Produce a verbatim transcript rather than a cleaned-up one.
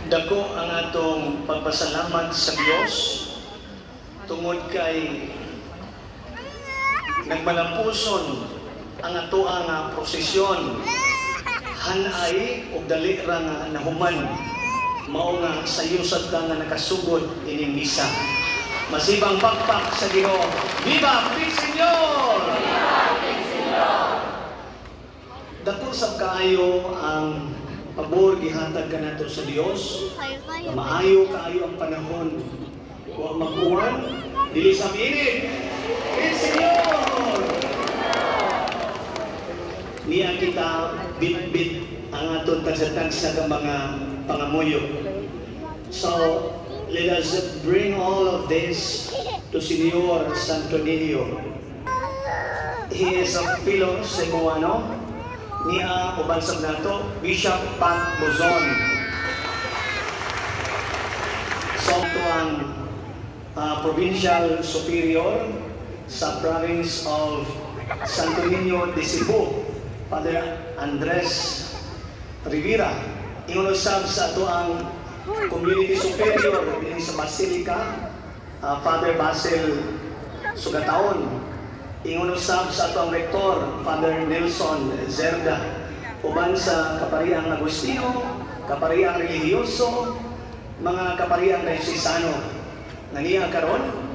Dako ang atong pagpasalamat sa Dios tungod kay nagmalampuson ang ato ang prosesyon hanay ug dali ra nga nahuman mao nga sayusad ka nga nakasugod ining misa. Masibang pakpak sa Ginoo. Viva el Señor! Viva el Señor! Dako sab kaayo ang pabor gihatag kanato sa Dios. Maayo kaayo ang panahon. Wa mag-uwan, dili sa init. El Señor! Niya kita bit-bit ang aton tagsa-tagsa ka mga pangamuyo. So, let us bring all of this to Señor Santo Niño. He is a fellow Cebuano. Niya ubansag nato, Bishop Pat Bozon. So, ito ang uh, Provincial Superior sa province of Santo Niño de Cebu, Father Andres Rivera. Ingon usab sa ato ang Community Superior din sa Basilica, uh, Father Basil Sugataon. Ingon usab sa ato ang Rector, Father Nelson Zerda. Uban sa Kapariang Agustino, Kapariang Religyoso, mga Kapariang Resisano. Naniya karon